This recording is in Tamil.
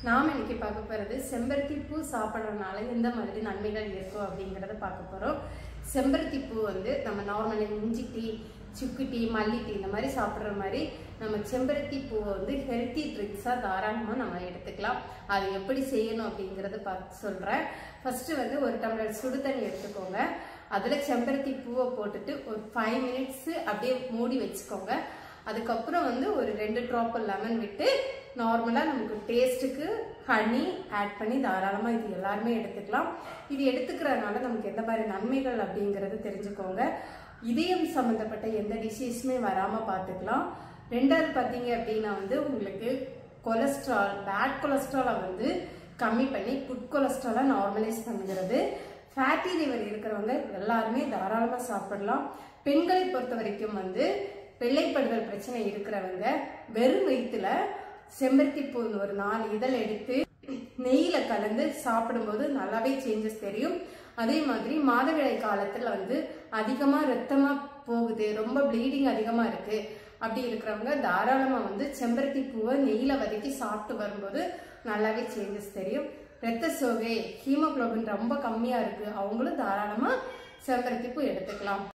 நாம இன்னைக்கு பார்க்க போறது செம்பருத்தி பூ சாப்பிடுறதுனால எந்த மாதிரி நன்மைகள் இருக்கும் அப்படிங்கறத பார்க்க போறோம். செம்பருத்தி பூ வந்து நம்ம நார்மலா இஞ்சி டீ, சுக்கு டீ, மல்லி டீ இந்த மாதிரி சாப்பிடுற மாதிரி நம்ம செம்பருத்தி பூவை வந்து ஹெல்த்தி ட்ரிங்க்ஸா தாராளமா நம்ம எடுத்துக்கலாம். அது எப்படி செய்யணும் அப்படிங்கறத பார்த்து சொல்றேன். ஃபர்ஸ்ட் வந்து ஒரு டம்ளர் சுடு தண்ணி எடுத்துக்கோங்க. அதுல செம்பருத்தி பூவை போட்டுட்டு ஒரு 5 மினிட்ஸ் அப்படியே மூடி வச்சுக்கோங்க. அதுக்கப்புறம் வந்து ஒரு 2 டிராப் லெமன் விட்டு நார்மலா நமக்கு டேஸ்ட்டுக்கு ஹனி ஆட் பண்ணி தாராளமா இது எல்லாருமே எடுத்துக்கலாம். இது எடுத்துக்கிறதுனால நமக்கு எந்த மாதிரி நன்மைகள் அப்படிங்கறது தெரிஞ்சுக்கோங்க. இதயம் சம்பந்தப்பட்ட எந்த டிசீஸுமே வராம பார்த்துக்கலாம். ரெண்டாவது பார்த்தீங்க அப்படின்னா வந்து உங்களுக்கு கொலஸ்ட்ரால், பேட் கொலஸ்ட்ராலை வந்து கம்மி பண்ணி குட் கொலஸ்ட்ராலை நார்மலைஸ் பண்ணுகிறது. ஃபேட்டி லிவர் இருக்கிறவங்க எல்லாருமே தாராளமா சாப்பிடலாம். பெண்களை பொறுத்த வரைக்கும் வந்து வெள்ளைப்படுதல் பிரச்சனை இருக்கிறவங்க வெறும் வயிற்றுல செம்பருத்தி பூ ஒரு 4 இதழ் எடுத்து நெய்யில கலந்து சாப்பிடும்போது நல்லாவே சேஞ்சஸ் தெரியும். அதே மாதிரி மாதவிடாய் காலத்துல வந்து அதிகமா ரத்தமா போகுது, ரொம்ப ப்ளீடிங் அதிகமா இருக்கு அப்படி இருக்கிறவங்க தாராளமா வந்து செம்பருத்தி பூவை நெய்யில வதக்கி சாப்பிட்டு வரும்போது நல்லாவே சேஞ்சஸ் தெரியும். ரத்த சோகை, ஹீமோகுளோபின் ரொம்ப கம்மியா இருக்கு, அவங்களும் தாராளமா செம்பருத்தி பூ எடுத்துக்கலாம்.